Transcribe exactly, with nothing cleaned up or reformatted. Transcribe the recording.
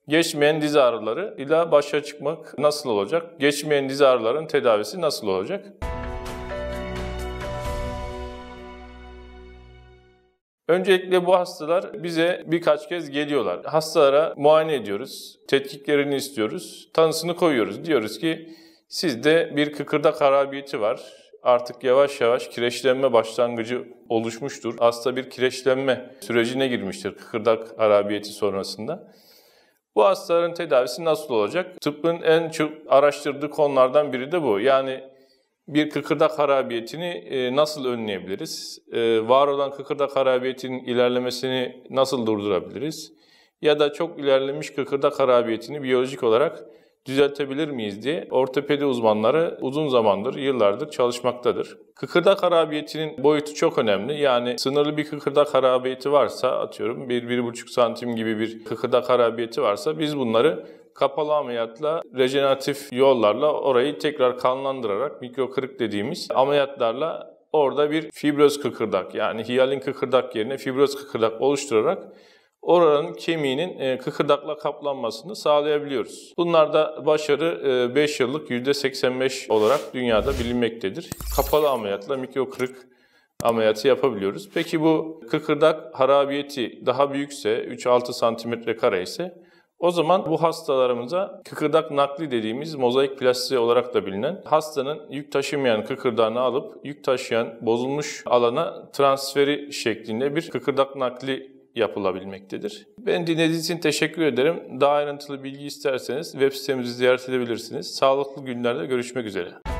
Geçmeyen diz ağrıları ile başa çıkmak nasıl olacak? Geçmeyen diz ağrıların tedavisi nasıl olacak? Öncelikle bu hastalar bize birkaç kez geliyorlar. Hastalara muayene ediyoruz, tetkiklerini istiyoruz, tanısını koyuyoruz. Diyoruz ki sizde bir kıkırdak harabiyeti var. Artık yavaş yavaş kireçlenme başlangıcı oluşmuştur. Hasta bir kireçlenme sürecine girmiştir kıkırdak harabiyeti sonrasında. Bu hastaların tedavisi nasıl olacak? Tıbbın en çok araştırdığı konulardan biri de bu. Yani bir kıkırdak harabiyetini nasıl önleyebiliriz? Var olan kıkırdak harabiyetinin ilerlemesini nasıl durdurabiliriz? Ya da çok ilerlemiş kıkırdak harabiyetini biyolojik olarak düzeltebilir miyiz diye ortopedi uzmanları uzun zamandır, yıllardır çalışmaktadır. Kıkırdak harabiyetinin boyutu çok önemli. Yani sınırlı bir kıkırdak harabiyeti varsa, atıyorum bir bir buçuk santim gibi bir kıkırdak harabiyeti varsa biz bunları kapalı ameliyatla, rejeneratif yollarla orayı tekrar kanlandırarak, mikrokırık dediğimiz ameliyatlarla orada bir fibroz kıkırdak, yani hiyalin kıkırdak yerine fibroz kıkırdak oluşturarak oranın kemiğinin kıkırdakla kaplanmasını sağlayabiliyoruz. Bunlarda başarı beş yıllık yüzde seksen beş olarak dünyada bilinmektedir. Kapalı ameliyatla mikrokırık ameliyatı yapabiliyoruz. Peki bu kıkırdak harabiyeti daha büyükse, üç altı santimetre kare ise o zaman bu hastalarımıza kıkırdak nakli dediğimiz mozaik plastiği olarak da bilinen hastanın yük taşımayan kıkırdağını alıp yük taşıyan bozulmuş alana transferi şeklinde bir kıkırdak nakli yapılabilmektedir. Ben dinlediğiniz için teşekkür ederim. Daha ayrıntılı bilgi isterseniz web sitemizi ziyaret edebilirsiniz. Sağlıklı günlerde görüşmek üzere.